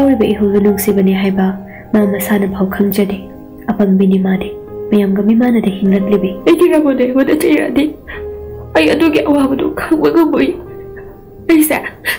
ꯐꯥꯎꯔꯤꯕ ꯏꯍꯨꯜꯗꯨ ꯅꯨꯡꯁꯤꯕꯅꯤ ꯍꯥꯏꯕ ꯃꯥ ꯃꯁꯥꯅ ꯐꯥꯎ ꯈꯪꯖꯗꯦ ꯑꯄꯪꯕꯤꯅꯤ ꯃꯥꯗꯤ ꯃꯌꯥꯝꯒ ꯃꯤꯃꯥꯟꯅꯗ ꯍꯤꯡꯂꯛꯂꯤꯕꯤ ꯑꯩꯒꯤ ꯔꯥꯃꯣꯟꯅ ꯑꯩꯉꯣꯟꯗ ꯆꯩꯔꯛꯑꯗꯤ ꯑꯩ ꯑꯗꯨꯒꯤ ꯑꯋꯥꯕꯗꯨ ꯈꯪꯕ ꯉꯝꯃꯣꯏ ꯑꯩꯁꯦ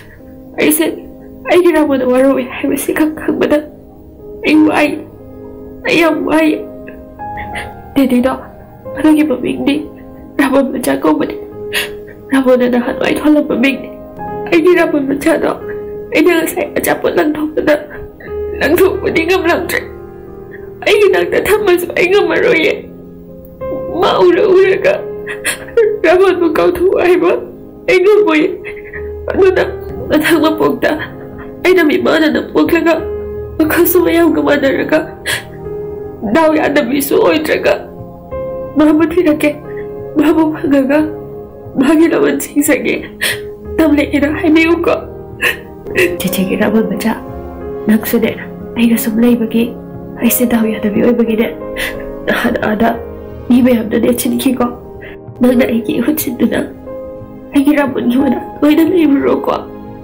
ꯑꯩꯒꯤ ꯔꯥꯃꯣꯟꯅ ꯋꯥꯔꯧꯏ ꯍꯥꯏꯕꯁꯤ ꯈꯪꯕꯗ ꯑꯩ ꯋꯥꯏ ꯑꯩ ꯌꯥꯝ ꯋꯥꯏ ꯗꯦꯗꯤꯗꯣ ꯑꯗꯨꯒꯤ ꯃꯃꯤꯡꯗꯤ ꯔꯥꯃꯣꯟ ꯃꯆꯥ ꯀꯧꯕꯅꯤ ꯔꯥꯃꯣꯟꯅ ꯅꯍꯥꯟꯋꯥꯏ ꯊꯣꯜꯂꯝꯕ ꯃꯤꯡꯅꯤ ꯑꯩꯒꯤ ꯔꯥꯃꯣꯟ ꯃꯆꯥꯗꯣ ꯑꯩꯅ ꯉꯁꯥꯏ ꯑꯆꯥꯄꯣꯠ ꯂꯪꯊꯣꯛꯄꯗꯤ ꯉꯝꯂꯛꯇ꯭ꯔꯦ ꯑꯩꯒꯤ ꯅꯥꯛꯇ ꯊꯝꯃꯁꯨ ꯑꯩ ꯉꯝꯃꯔꯣꯏꯌꯦ ꯃꯥ ꯎꯔꯒ ꯔꯥꯃꯣꯟꯕꯨ ꯀꯥꯎꯊꯣꯛꯎ ꯍꯥꯏꯕ ꯑꯩ ꯉꯝꯃꯣꯏ ꯑꯗꯨꯅ ꯃꯊꯪ ꯃꯄꯣꯛꯇ ꯑꯩꯅ ꯃꯤꯃꯥꯟꯅꯅ ꯄꯣꯛꯂꯒ ꯃꯈꯜꯁꯨ ꯃꯌꯥꯝꯒ ꯃꯥꯟꯅꯔꯒ ꯗꯥꯎ ꯌꯥꯗꯕꯤꯁꯨ ꯑꯣꯏꯗ꯭ꯔꯒ ꯃꯥꯕꯨ ꯊꯤꯔꯛꯀꯦ ꯃꯥꯕꯨ ꯐꯪꯉꯒ ꯃꯥꯒꯤ ꯂꯃꯟ ꯁꯤꯡꯖꯒꯦ ꯇꯝꯂꯛꯑꯦꯅ ꯍꯥꯏꯕꯤꯌꯨꯀꯣ ꯆꯦꯆꯦꯒꯤ ꯔꯥꯃꯣꯟ ꯃꯆꯥ ꯅꯪꯁꯨꯅꯦ ꯑꯩꯒ ꯁꯨꯝ ꯂꯩꯕꯒꯤ ꯑꯩꯁꯦ ꯗꯥꯎ ꯌꯥꯗꯕꯤ ꯑꯣꯏꯕꯒꯤꯅꯦ ꯅꯍꯥꯟ ꯑꯥꯗ ꯃꯤ ꯃꯌꯥꯝꯅ ꯅꯦꯠꯁꯤꯟꯈꯤꯀꯣ ꯅꯪꯅ ꯑꯩꯒꯤ ꯏꯍꯨꯠꯁꯤꯟꯗꯨꯅ ꯑꯩꯒꯤ ꯔꯥꯃꯣꯟꯒꯤ ꯃꯅꯥꯛ ꯂꯣꯏꯅ ꯂꯩꯕꯨꯔꯣꯀꯣ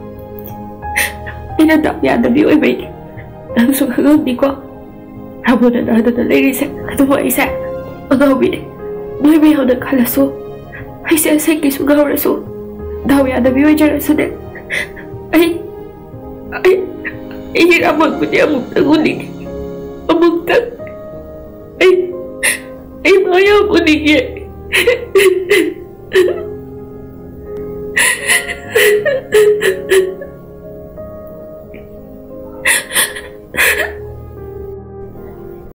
ꯑꯩꯅ ꯗꯥꯎ ꯌꯥꯗꯕꯤ ꯑꯣꯏꯕꯩꯅꯤ ꯅꯪꯁꯨ ꯈꯪꯉꯝꯅꯤꯀꯣ ꯔꯥꯃꯣꯟꯅ ꯅꯥꯗꯅ ꯂꯩꯔꯤꯁꯦ ꯑꯗꯨꯕꯨ ꯑꯩꯁꯦ ꯑꯉꯥꯎꯕꯤꯅꯤ ꯅꯣꯏ ꯃꯌꯥꯝꯅ ꯈꯜꯂꯁꯨ ꯑꯩꯁꯦ ꯑꯁꯦꯡꯀꯤꯁꯨ ꯉꯥꯎꯔꯁꯨ ꯗꯥꯎ ꯌꯥꯗꯕꯤ ꯑꯣꯏꯖꯔꯁꯨꯅꯦ ꯑꯩꯒꯤ ꯔꯥꯃꯣꯟꯕꯨꯗꯤ ꯑꯃꯨꯛꯇꯪ ꯎꯅꯤꯡꯉꯤ ꯑꯃꯨꯛꯇꯪ ꯑꯩ ꯃꯥ ꯌꯥꯝ ꯎꯅꯤꯡꯉꯦ